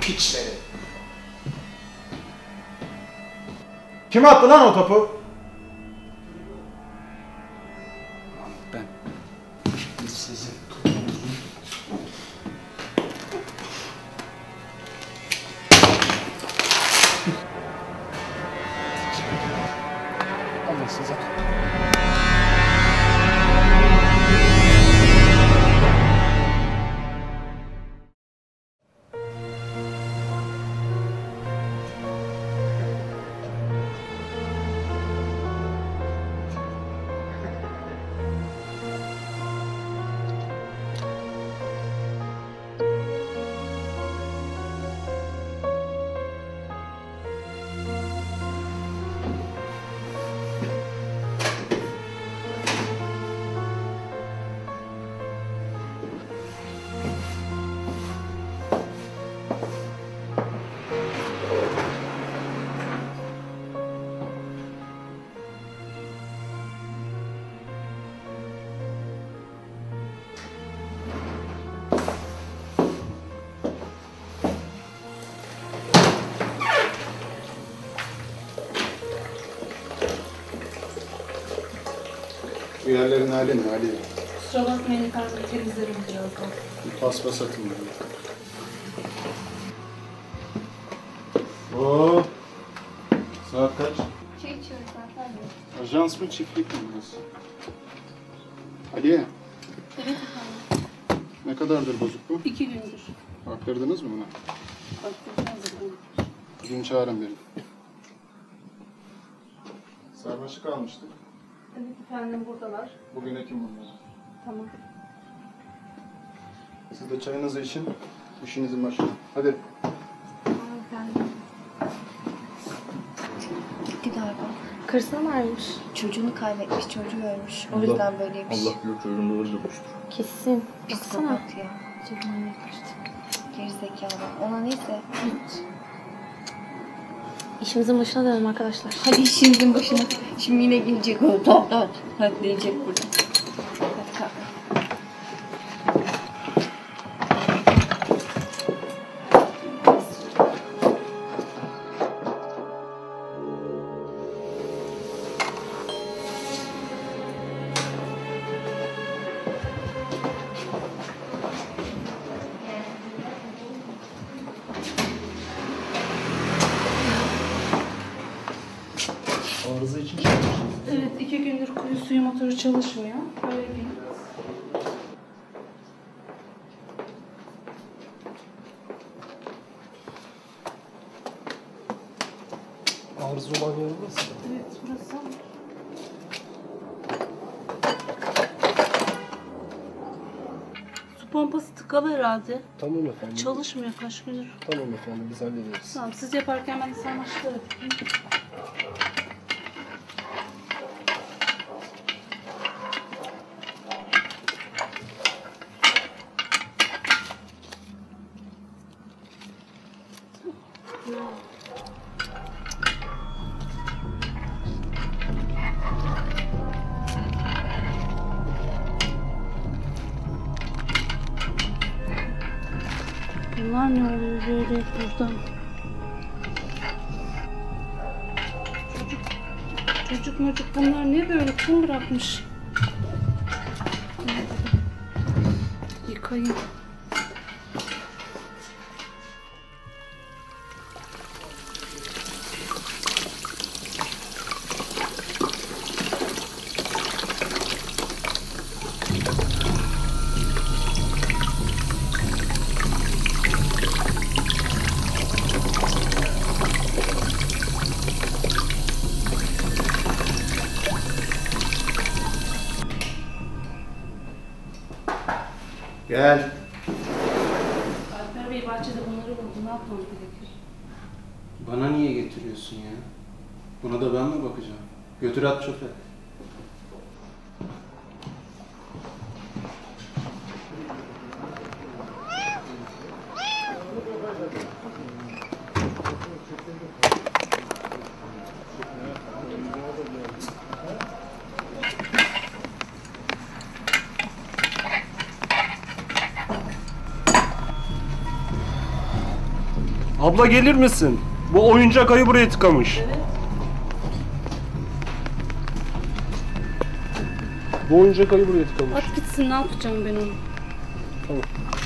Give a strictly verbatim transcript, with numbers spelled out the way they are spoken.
piçleri. Kim attı lan o topu? Ben. Biz sizin. Ama size. Bu yerlerin hali ne hali? Kusura bakmayın efendim, temizlerim birazdan. Bir paspas atın bana. Oo. Saat kaç? Şey içiyoruz efendim. Ajans mı çiftlik mi burası? Aliye, Evet efendim. ne kadardır bozuk bu? İki gündür. Baktırdınız mı buna? Baktıracağız efendim. Bugün çağırın beni. Sarmaşık almıştık. Evet efendim, buradalar. Bugün ekim bunlar. Tamam. Siz de çayınızı için, işinizin başına. Hadi. Tamam efendim. Gitti galiba. Karısına varmış. Çocuğunu kaybetmiş, çocuğu ölmüş. O yüzden böyleymiş. Allah bilir çocuğunu öldürmüştür. Kesin. Baksana. Bak ya. Çocuğunu öldürmüştü. Gerizekalı. Ona neyse. İşimizin başına dönelim arkadaşlar. Hadi işimizin başına. Şimdi yine gelecek o. Dört dört. Hadi diyecek burada. Hadi kalk. Arıza için çalışıyoruz. Evet, iki gündür kuyu suyu motoru çalışmıyor. Böyle bir... Arıza olan yer burası. Evet, burası ama. Su pompası tıkalı herhalde. Tamam efendim. Çalışmıyor kaç gündür. Tamam efendim, biz hallederiz. Tamam, siz yaparken ben de sarmaşıkları yapayım. Bunlar ne oluyor böyle buradan? Çocuk, çocuk çocuk bunlar ne böyle? Kim bırakmış? Yıkayın. Gel. Alper Bey bahçede bunları buldu. Ne yapmamız gerekir? Bana niye getiriyorsun ya? Buna da ben mi bakacağım? Götür at çöpe. Abla gelir misin? Bu oyuncak ayı buraya tıkamış. Bu oyuncak ayı buraya tıkamış. At gitsin, ne yapacağım ben onu? Tamam.